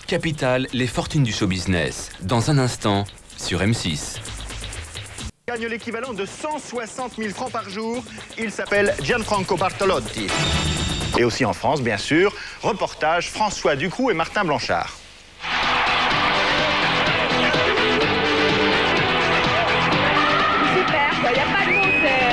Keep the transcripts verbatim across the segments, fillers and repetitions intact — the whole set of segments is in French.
Capital, les fortunes du show business. Dans un instant, sur M six. Gagne l'équivalent de cent soixante mille francs par jour. Il s'appelle Gianfranco Bortolotti. Et aussi en France, bien sûr, reportage François Ducroux et Martin Blanchard. Super, il n'y a pas de mots,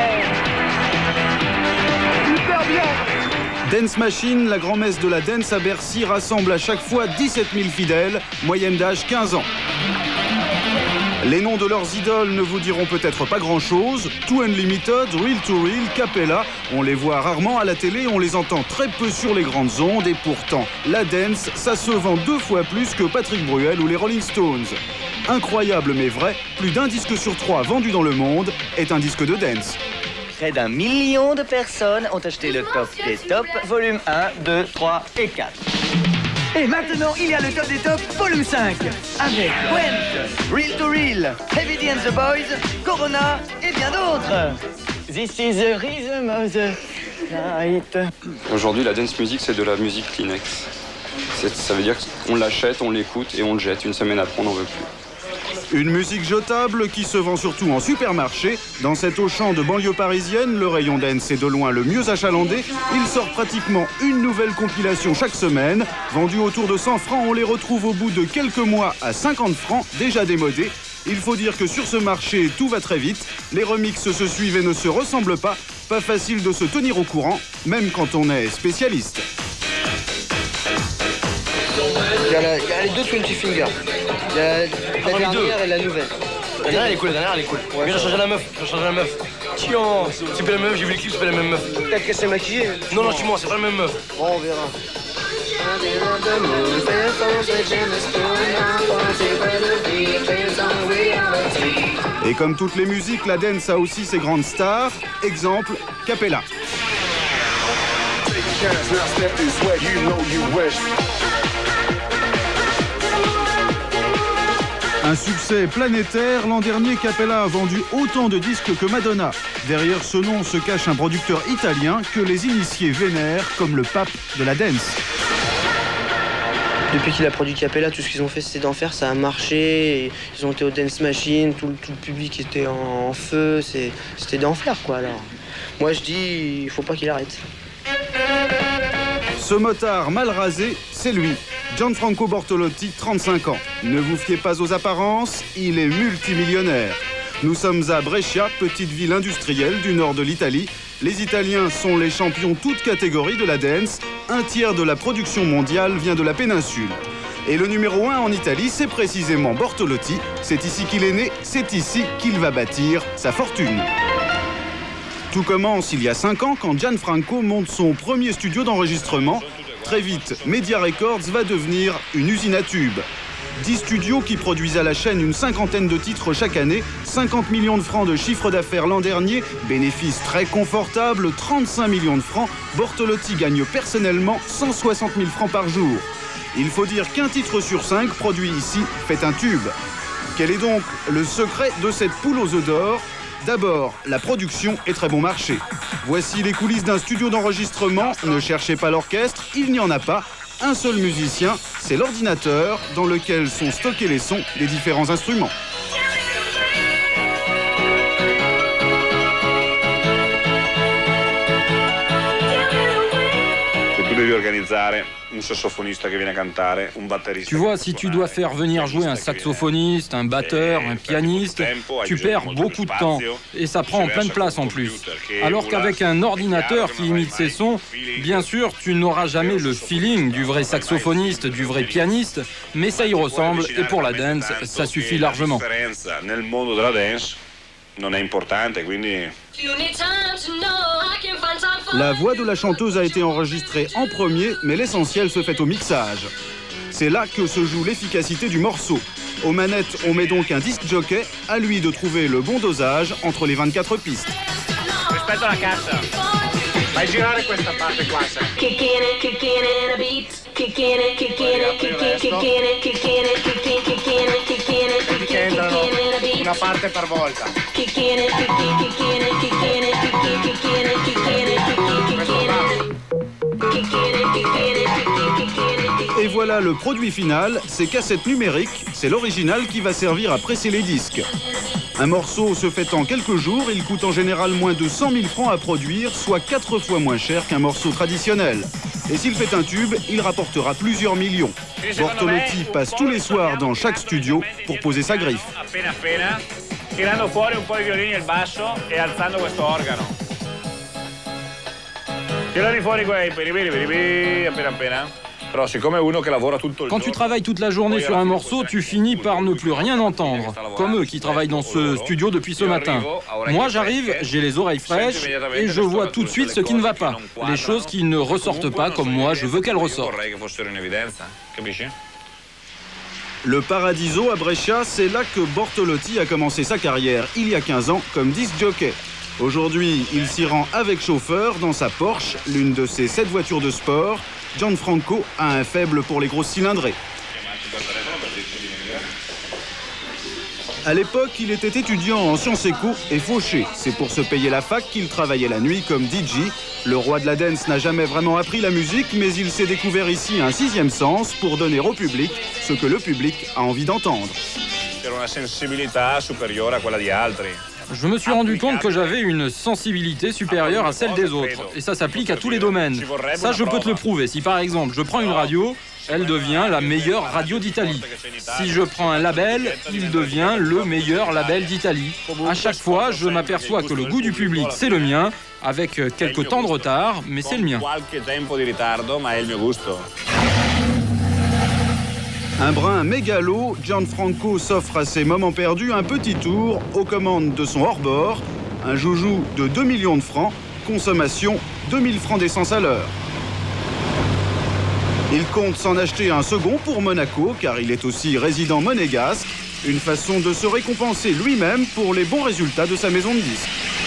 c'est super bien. Dance Machine, la grand-messe de la dance à Bercy, rassemble à chaque fois dix-sept mille fidèles, moyenne d'âge quinze ans. Les noms de leurs idoles ne vous diront peut-être pas grand-chose. Two Unlimited, Real to Real, Cappella, on les voit rarement à la télé, on les entend très peu sur les grandes ondes et pourtant, la dance, ça se vend deux fois plus que Patrick Bruel ou les Rolling Stones. Incroyable mais vrai, plus d'un disque sur trois vendu dans le monde est un disque de dance. Près d'un million de personnes ont acheté le top des tops, volume un, deux, trois et quatre. Et maintenant, il y a le top des tops, volume cinq, avec Gwent, Real to Real, Heavy D and the Boys, Corona et bien d'autres. This is the rhythm of the night. Aujourd'hui, la dance music, c'est de la musique Kleenex. Ça veut dire qu'on l'achète, on l'écoute et on le jette. Une semaine après, on n'en veut plus. Une musique jetable qui se vend surtout en supermarché. Dans cet Auchan de banlieue parisienne, le rayon dance est de loin le mieux achalandé. Il sort pratiquement une nouvelle compilation chaque semaine. Vendus autour de cent francs, on les retrouve au bout de quelques mois à cinquante francs, déjà démodés. Il faut dire que sur ce marché, tout va très vite. Les remixes se suivent et ne se ressemblent pas. Pas facile de se tenir au courant, même quand on est spécialiste. Il y a, la, il y a les deux vingt Fingers. Il y a la Ah, dernière et la nouvelle. La dernière elle est cool, la dernière elle est cool. Ouais, mais j'ai changé la meuf, j'ai changé la meuf. Tiens, c'est pas la meuf, j'ai vu les clips, c'est pas la même meuf. Peut-être qu'elle s'est maquillée. Non, non, tu mens, c'est pas la même meuf. Bon, on verra. Et comme toutes les musiques, la dance a aussi ses grandes stars. Exemple, Cappella. Un succès planétaire, l'an dernier, Cappella a vendu autant de disques que Madonna. Derrière ce nom se cache un producteur italien que les initiés vénèrent comme le pape de la dance. Depuis qu'il a produit Cappella, tout ce qu'ils ont fait, c'était d'en faire, ça a marché. Ils ont été au Dance Machine, tout, tout le public était en, en feu, c'était d'en faire, quoi, alors. Moi, je dis, il faut pas qu'il arrête. Ce motard mal rasé, c'est lui. Gianfranco Bortolotti, trente-cinq ans. Ne vous fiez pas aux apparences, il est multimillionnaire. Nous sommes à Brescia, petite ville industrielle du nord de l'Italie. Les Italiens sont les champions toutes catégories de la dance. Un tiers de la production mondiale vient de la péninsule. Et le numéro un en Italie, c'est précisément Bortolotti. C'est ici qu'il est né, c'est ici qu'il va bâtir sa fortune. Tout commence il y a cinq ans quand Gianfranco monte son premier studio d'enregistrement. Très vite, Media Records va devenir une usine à tubes. dix studios qui produisent à la chaîne une cinquantaine de titres chaque année, cinquante millions de francs de chiffre d'affaires l'an dernier, bénéfice très confortable, trente-cinq millions de francs. Bortolotti gagne personnellement cent soixante mille francs par jour. Il faut dire qu'un titre sur cinq produit ici fait un tube. Quel est donc le secret de cette poule aux œufs d'or ? D'abord, la production est très bon marché. Voici les coulisses d'un studio d'enregistrement. Ne cherchez pas l'orchestre, il n'y en a pas. Un seul musicien, c'est l'ordinateur dans lequel sont stockés les sons des différents instruments. Tu vois, si tu dois faire venir jouer un saxophoniste, un batteur, un pianiste, tu perds beaucoup de temps et ça prend plein de place en plus. Alors qu'avec un ordinateur qui imite ses sons, bien sûr, tu n'auras jamais le feeling du vrai saxophoniste, du vrai pianiste, mais ça y ressemble et pour la dance, ça suffit largement. La voix de la chanteuse a été enregistrée en premier, mais l'essentiel se fait au mixage. C'est là que se joue l'efficacité du morceau. Aux manettes, on met donc un disc jockey, à lui de trouver le bon dosage entre les vingt-quatre pistes. Rispetto alla cassa. Fai girare questa parte qua. Kick in it, kick in it, a beat. Kick in it, kick in it, kick in it, kick in it, kick in it, kick in it, kick in it, kick in it, kick in it, a beat. Una parte per volta. Kick in it, kick in it, kick in it, kick in it, kick in it, kick in it, kick in it, kick in it, kick in it. voilà le produit final, ces cassettes numériques, c'est l'original qui va servir à presser les disques. Un morceau se fait en quelques jours, il coûte en général moins de cent mille francs à produire, soit quatre fois moins cher qu'un morceau traditionnel. Et s'il fait un tube, il rapportera plusieurs millions. Bortolotti passe tous les soirs dans chaque studio pour poser sa griffe. Tirando fuori un po' di violini e il basso e alzando questo organo. Tirando fuori quei piripiri piripiri appena appena. Però siccome uno che lavora tutto il Quand tu travailles toute la journée sur un morceau, tu finis par ne plus rien entendre, comme eux qui travaillent dans ce studio depuis ce matin. Moi j'arrive, j'ai les oreilles fraîches et je vois tout de suite ce qui ne va pas, les choses qui ne ressortent pas comme moi je veux qu'elles ressortent. Le Paradiso à Brescia, c'est là que Bortolotti a commencé sa carrière, il y a quinze ans, comme disc jockey. Aujourd'hui, il s'y rend avec chauffeur dans sa Porsche, l'une de ses sept voitures de sport. Gianfranco a un faible pour les grosses cylindrées. À l'époque, il était étudiant en sciences éco et fauché. C'est pour se payer la fac qu'il travaillait la nuit comme D J. Le roi de la dance n'a jamais vraiment appris la musique, mais il s'est découvert ici un sixième sens pour donner au public ce que le public a envie d'entendre. Je me suis rendu compte que j'avais une sensibilité supérieure à celle des autres. Et ça s'applique à tous les domaines. Ça, je peux te le prouver. Si par exemple, je prends une radio, elle devient la meilleure radio d'Italie. Si je prends un label, il devient le meilleur label d'Italie. À chaque fois, je m'aperçois que le goût du public, c'est le mien, avec quelques temps de retard, mais c'est le mien. Un brin mégalo, Gianfranco s'offre à ses moments perdus un petit tour aux commandes de son hors-bord, un joujou de deux millions de francs, consommation deux mille francs d'essence à l'heure. Il compte s'en acheter un second pour Monaco, car il est aussi résident monégasque, une façon de se récompenser lui-même pour les bons résultats de sa maison de disques.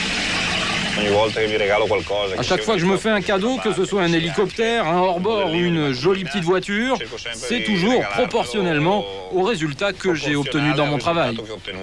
À chaque fois que je me fais un cadeau, que ce soit un hélicoptère, un hors-bord ou une jolie petite voiture, c'est toujours proportionnellement au résultat que j'ai obtenu dans mon travail.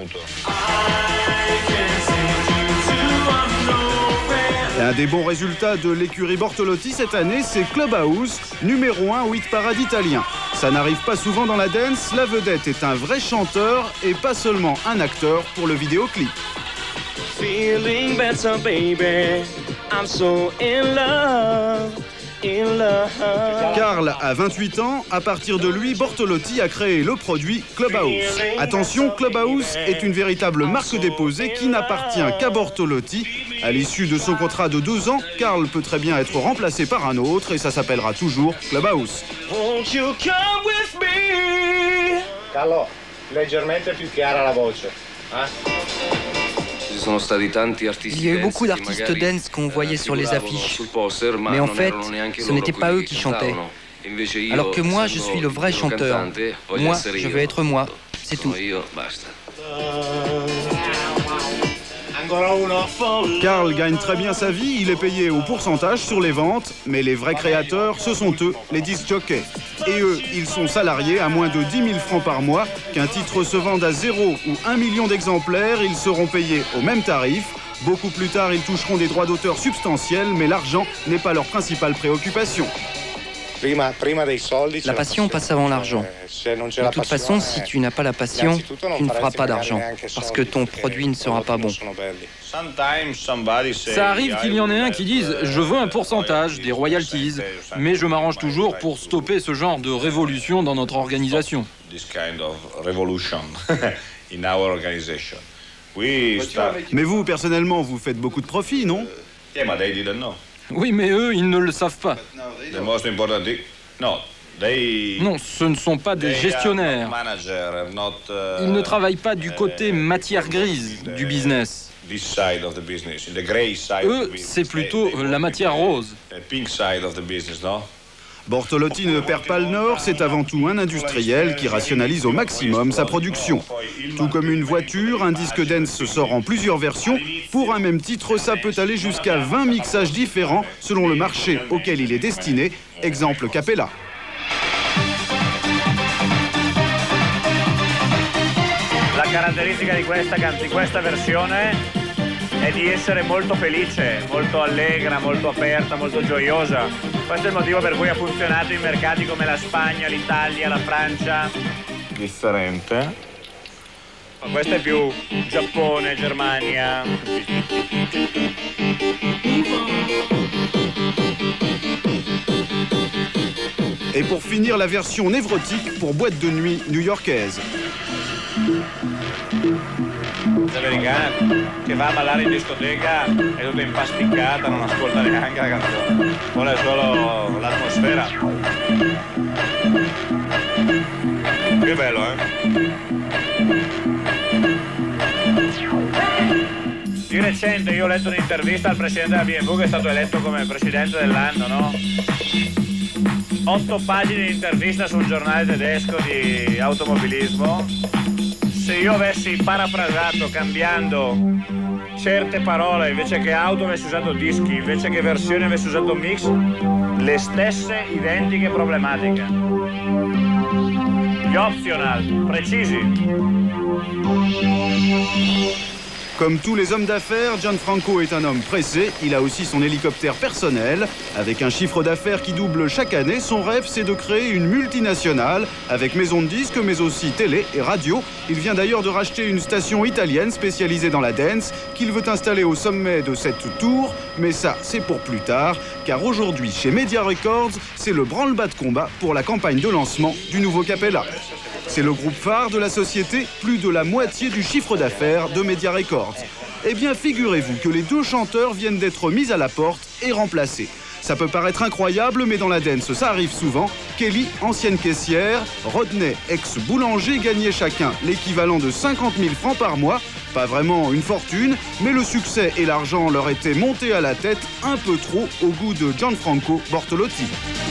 Et un des bons résultats de l'écurie Bortolotti cette année, c'est ClubHouse, numéro un au hit parade italien. Ça n'arrive pas souvent dans la dance, la vedette est un vrai chanteur et pas seulement un acteur pour le vidéoclip. Feeling better, baby. I'm so in love, in love. Carl a vingt-huit ans. À partir de lui, Bortolotti a créé le produit ClubHouse. Attention, ClubHouse est une véritable marque déposée qui n'appartient qu'à Bortolotti. À l'issue de son contrat de deux ans, Carl peut très bien être remplacé par un autre et ça s'appellera toujours ClubHouse. Won't you come with me? Carlo, leggermente più chiara la voce. Eh? Il y a eu beaucoup d'artistes dance qu'on voyait sur les affiches, mais en fait, ce n'étaient pas eux qui chantaient. Alors que moi, je suis le vrai chanteur. Moi, je veux être moi, c'est tout. Carl gagne très bien sa vie, il est payé au pourcentage sur les ventes, mais les vrais créateurs, ce sont eux, les disc jockeys. Et eux, ils sont salariés à moins de dix mille francs par mois. Qu'un titre se vende à zéro ou un million d'exemplaires, ils seront payés au même tarif. Beaucoup plus tard, ils toucheront des droits d'auteur substantiels, mais l'argent n'est pas leur principale préoccupation. La passion passe avant l'argent. De toute façon, si tu n'as pas la passion, tu ne feras pas d'argent, parce que ton produit ne sera pas bon. Ça arrive qu'il y en ait un qui dise « je veux un pourcentage des royalties », mais je m'arrange toujours pour stopper ce genre de révolution dans notre organisation. Mais vous, personnellement, vous faites beaucoup de profit, non ? Oui, mais eux, ils ne le savent pas. Non, ce ne sont pas des gestionnaires. Ils ne travaillent pas du côté matière grise du business. Eux, c'est plutôt la matière rose. Bortolotti ne perd pas le nord, c'est avant tout un industriel qui rationalise au maximum sa production. Tout comme une voiture, un disque dance se sort en plusieurs versions. Pour un même titre, ça peut aller jusqu'à vingt mixages différents selon le marché auquel il est destiné. Exemple Cappella. La caratteristica di questa, di questa versione è di essere molto felice, molto allegra, molto aperta, molto gioiosa. Questo è il motivo per cui ha funzionato in mercati come la Spagna, l'Italia, la Francia. Differente. Ma questo è più Giappone, Germania. Et pour finir, la version névrotique pour boîte de nuit new-yorkaise. L'americana che va a ballare in discoteca è tutta impasticcata, non ascolta neanche la canzone, vuole solo l'atmosfera. Che bello, eh? Di recente io ho letto un'intervista al presidente della B M W che è stato eletto come presidente dell'anno, no? Otto pagine di intervista su un giornale tedesco di automobilismo. Se io avessi parafrasato cambiando certe parole, invece che auto avessi usato dischi, invece che versione avessi usato mix, le stesse identiche problematiche. Gli optional, précis. Comme tous les hommes d'affaires, Gianfranco est un homme pressé. Il a aussi son hélicoptère personnel. Avec un chiffre d'affaires qui double chaque année, son rêve, c'est de créer une multinationale avec maison de disques, mais aussi télé et radio. Il vient d'ailleurs de racheter une station italienne spécialisée dans la dance qu'il veut installer au sommet de cette tour. Mais ça, c'est pour plus tard, car aujourd'hui, chez Media Records, c'est le branle-bas de combat pour la campagne de lancement du nouveau Cappella. C'est le groupe phare de la société, plus de la moitié du chiffre d'affaires de Media Records. Eh bien, figurez-vous que les deux chanteurs viennent d'être mis à la porte et remplacés. Ça peut paraître incroyable, mais dans la dance, ça arrive souvent. Kelly, ancienne caissière, Rodney, ex-boulanger, gagnaient chacun l'équivalent de cinquante mille francs par mois. Pas vraiment une fortune, mais le succès et l'argent leur étaient montés à la tête un peu trop au goût de Gianfranco Bortolotti.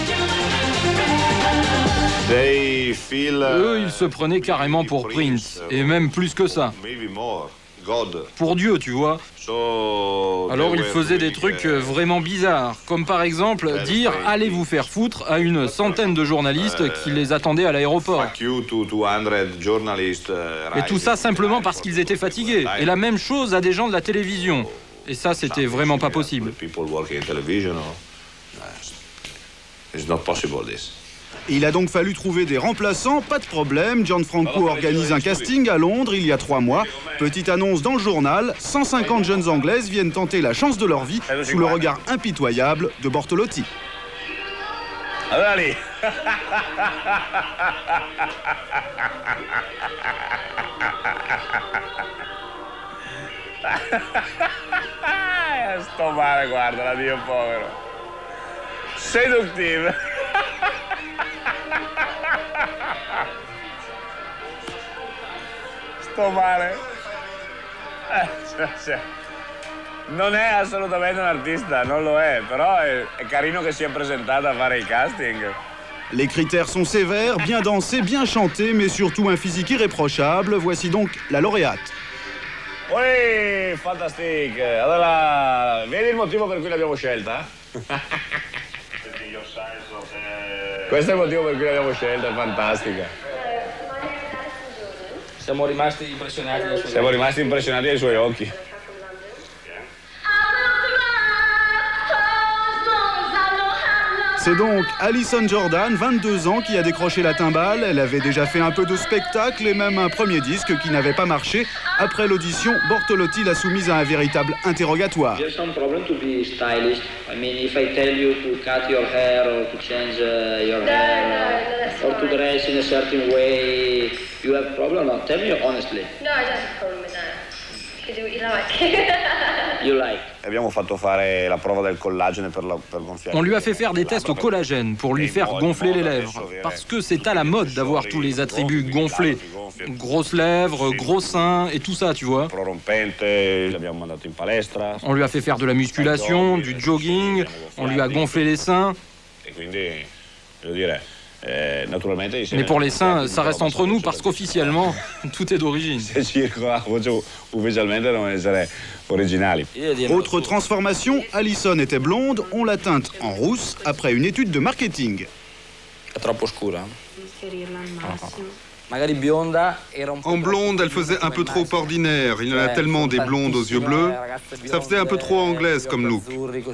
Eux, ils se prenaient carrément pour Prince, et même plus que ça. Pour Dieu, tu vois. Alors ils faisaient des trucs vraiment bizarres, comme par exemple dire « allez vous faire foutre » à une centaine de journalistes qui les attendaient à l'aéroport. Et tout ça simplement parce qu'ils étaient fatigués. Et la même chose à des gens de la télévision. Et ça, c'était vraiment pas possible. Il a donc fallu trouver des remplaçants, pas de problème. Gianfranco organise un casting à Londres il y a trois mois. Petite annonce dans le journal, cent cinquante jeunes Anglaises viennent tenter la chance de leur vie sous le regard impitoyable de Bortolotti. Allez. Sto male, guarda, la Dio povero. Seduttive. Sto male. Eh, cioè, cioè. Non è assolutamente un artista, non lo è, però è, è carino che sia presentata a fare il casting. Les critères sont sévères, bien dansé, bien chanté, mais surtout un physique irréprochable. Voici donc la lauréate. Ui, fantastic. Allora, vedi il motivo per cui l'abbiamo scelta? Questo è il motivo per cui l'abbiamo scelta, è fantastica. Siamo rimasti impressionati dai suoi Siamo rimasti impressionati dai suoi occhi. C'est donc Alison Jordan, vingt-deux ans, qui a décroché la timbale. Elle avait déjà fait un peu de spectacle et même un premier disque qui n'avait pas marché. Après l'audition, Bortolotti l'a soumise à un véritable interrogatoire. There's some problem to be stylish. I mean, if I tell you to cut your hair or to change uh, your no, hair no, or to dress in a certain way, you have problem? No, tell me honestly. No, I don't have a problem with that. You can do what you like. You like. Abbiamo fatto fare la prova del collagene per, la, per gonfiare. On lui a fait faire des tests au collagène pour lui faire gonfler les lèvres. Parce que c'est à la mode d'avoir tous les attributs gonflés. Grosses lèvres, gros seins et tout ça, tu vois. On lui a fait faire de la musculation, du jogging, on lui a gonflé les seins. Mais pour les seins, ça reste entre nous parce qu'officiellement, tout est d'origine. Autre transformation, Alison était blonde, on l'a teinte en rousse après une étude de marketing. En blonde, elle faisait un peu trop ordinaire. Il y en a tellement des blondes aux yeux bleus. Ça faisait un peu trop anglaise comme look.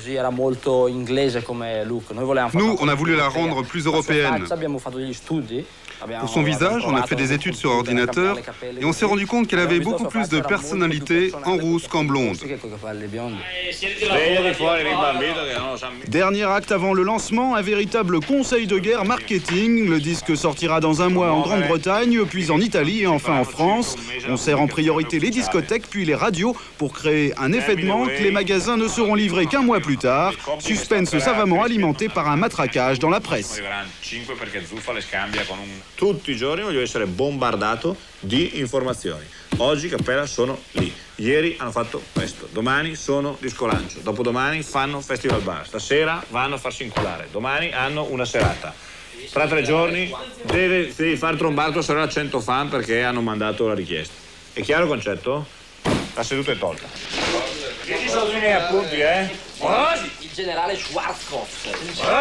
Nous, on a voulu la rendre plus européenne. Pour son visage, on a fait des études sur ordinateur et on s'est rendu compte qu'elle avait beaucoup plus de personnalité en rousse qu'en blonde. Dernier acte avant le lancement, un véritable conseil de guerre marketing. Le disque sortira dans un mois en Grande-Bretagne, puis en Italie et enfin en France. On sert en priorité les discothèques puis les radios pour créer un effet de manque. Les magasins ne seront livrés qu'un mois plus tard. Suspense savamment alimenté par un matraquage dans la presse. Tutti i giorni voglio essere bombardato di informazioni. Oggi Cappella sono lì. Ieri hanno fatto questo, domani sono disco lancio, dopodomani fanno festival bar, stasera vanno a farsi inculare, domani hanno una serata. Tra tre giorni devi, devi far trombare tua sorella a cento fan perché hanno mandato la richiesta. È chiaro il concetto? La seduta è tolta. Ci sono i miei appunti, eh? Il generale Schwarzkopf.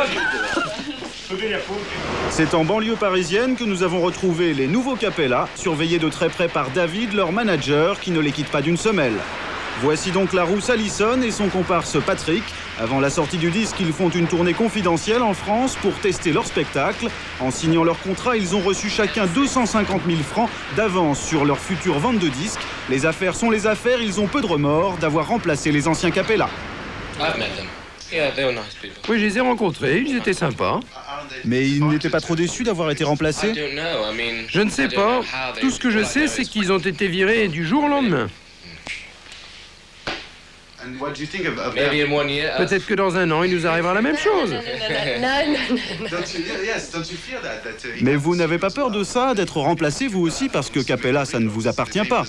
C'est en banlieue parisienne que nous avons retrouvé les nouveaux Cappella, surveillés de très près par David, leur manager, qui ne les quitte pas d'une semelle. Voici donc la rousse Alison et son comparse Patrick. Avant la sortie du disque, ils font une tournée confidentielle en France pour tester leur spectacle. En signant leur contrat, ils ont reçu chacun deux cent cinquante mille francs d'avance sur leur future vente de disques. Les affaires sont les affaires, ils ont peu de remords d'avoir remplacé les anciens Cappella. Oui, je les ai rencontrés, ils étaient sympas. Mais ils n'étaient pas trop déçus d'avoir été remplacés? Je ne sais pas. Tout ce que je sais, c'est qu'ils ont été virés du jour au lendemain. Peut-être que dans un an, il nous arrivera la même chose. Mais vous n'avez pas peur de ça, d'être remplacé vous aussi, parce que Cappella, ça ne vous appartient pas?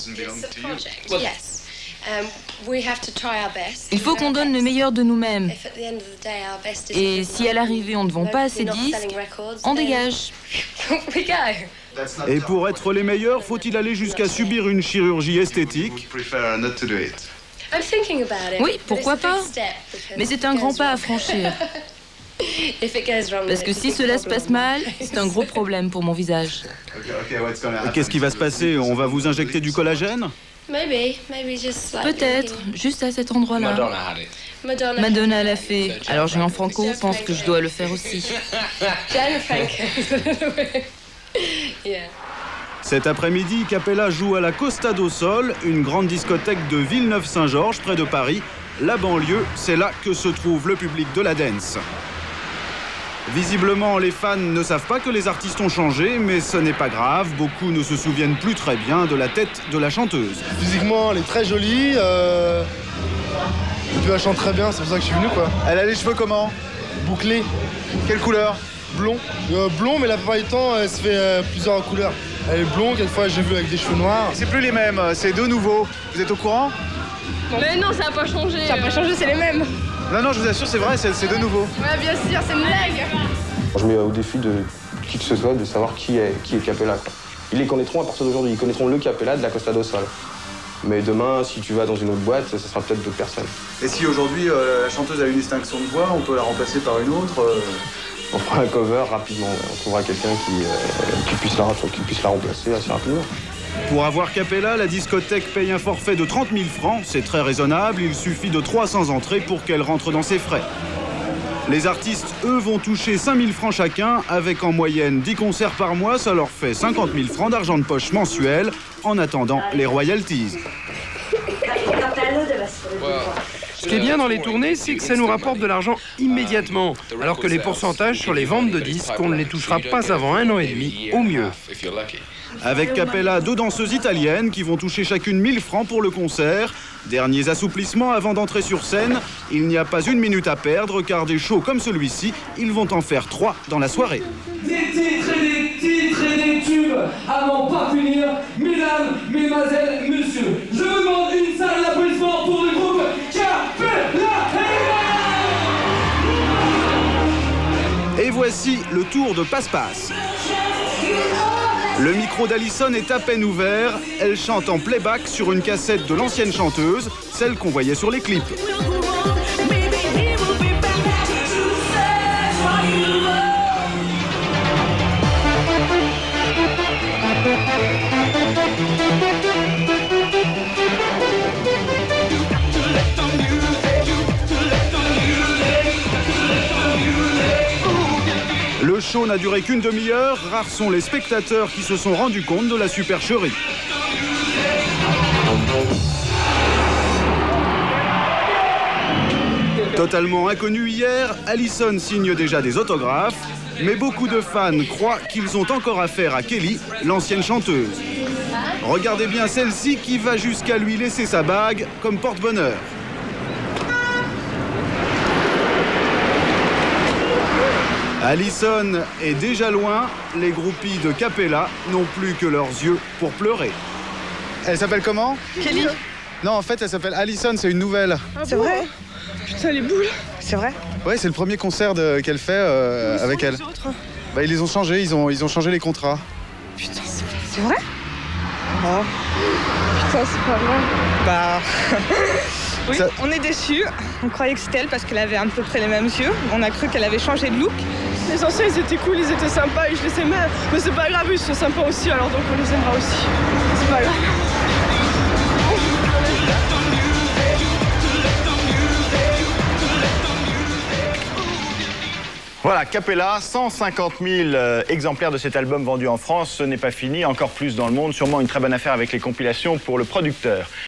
Il faut qu'on donne le meilleur de nous-mêmes. Et si à l'arrivée on ne vend pas assez de disques, on dégage. Et pour être les meilleurs, faut-il aller jusqu'à subir une chirurgie esthétique? Oui, pourquoi pas? Mais c'est un grand pas à franchir. Parce que si cela se passe mal, c'est un gros problème pour mon visage. Qu'est-ce qui va se passer? On va vous injecter du collagène? Peut-être, juste à cet endroit-là. Madonna l'a fait, alors Gianfranco pense que je dois le faire aussi. Cet après-midi, Cappella joue à la Costa do Sol, une grande discothèque de Villeneuve-Saint-Georges, près de Paris. La banlieue, c'est là que se trouve le public de la dance. Visiblement, les fans ne savent pas que les artistes ont changé, mais ce n'est pas grave. Beaucoup ne se souviennent plus très bien de la tête de la chanteuse. Physiquement, elle est très jolie. Euh... Et puis elle chante très bien, c'est pour ça que je suis venu, quoi. Elle a les cheveux comment? Bouclés. Quelle couleur? Blond. Euh, blond, mais la plupart du temps, elle se fait euh, plusieurs couleurs. Elle est blonde, quelquefois j'ai vu avec des cheveux noirs. C'est plus les mêmes, c'est deux nouveaux. Vous êtes au courant? Mais non, ça n'a pas changé. Ça n'a pas changé, c'est les mêmes. Non, non, je vous assure, c'est vrai, c'est deux nouveaux. Ouais, bien sûr, c'est une blague. Je mets au défi de qui que ce soit de savoir qui est, qui est Cappella, quoi. Ils les connaîtront à partir d'aujourd'hui, ils connaîtront le Cappella de la Costa do Sol. Mais demain, si tu vas dans une autre boîte, ça sera peut-être d'autres personnes. Et si aujourd'hui euh, la chanteuse a une distinction de voix, on peut la remplacer par une autre euh... On fera un cover rapidement, on trouvera quelqu'un qui, euh, qui, puisse la, qui puisse la remplacer assez rapidement. Pour avoir Cappella, la discothèque paye un forfait de trente mille francs. C'est très raisonnable, il suffit de trois cents entrées pour qu'elle rentre dans ses frais. Les artistes, eux, vont toucher cinq mille francs chacun, avec en moyenne dix concerts par mois, ça leur fait cinquante mille francs d'argent de poche mensuel, en attendant les royalties. Ce qui est bien dans les tournées, c'est que ça nous rapporte de l'argent immédiatement, alors que les pourcentages sur les ventes de disques, on ne les touchera pas avant un an et demi, au mieux. Avec Cappella, deux danseuses italiennes qui vont toucher chacune mille francs pour le concert. Derniers assouplissements avant d'entrer sur scène. Il n'y a pas une minute à perdre, car des shows comme celui-ci, ils vont en faire trois dans la soirée. Des titres et des titres et des tubes à n'en pas finir. Mesdames, mesdemoiselles, messieurs, je vous demande une salle d'applaudissements pour le groupe Cappella. Et voici le tour de passe-passe. Le micro d'Alison est à peine ouvert. Elle chante en playback sur une cassette de l'ancienne chanteuse, celle qu'on voyait sur les clips. Le show n'a duré qu'une demi-heure, rares sont les spectateurs qui se sont rendus compte de la supercherie. Totalement inconnu hier, Allison signe déjà des autographes, mais beaucoup de fans croient qu'ils ont encore affaire à Kelly, l'ancienne chanteuse. Regardez bien celle-ci qui va jusqu'à lui laisser sa bague comme porte-bonheur. Allison est déjà loin, les groupies de Cappella n'ont plus que leurs yeux pour pleurer. Elle s'appelle comment? Kelly. Non, en fait, elle s'appelle Allison, c'est une nouvelle. Ah c'est bon vrai? Putain, les boules. C'est vrai? Ouais, c'est le premier concert qu'elle fait euh, avec elle. Bah, ils les ont changés, ils ont, ils ont changé les contrats. Putain, c'est vrai? Oh. Putain, c'est pas vrai. Bah... oui, Ça... on est déçus. On croyait que c'était elle parce qu'elle avait à peu près les mêmes yeux. On a cru qu'elle avait changé de look. Les anciens, ils étaient cool, ils étaient sympas et je les aimais. Mais c'est pas grave, ils sont sympas aussi, alors donc on les aimera aussi. C'est pas grave. Voilà, Cappella, cent cinquante mille euh, exemplaires de cet album vendus en France. Ce n'est pas fini, encore plus dans le monde. Sûrement une très bonne affaire avec les compilations pour le producteur.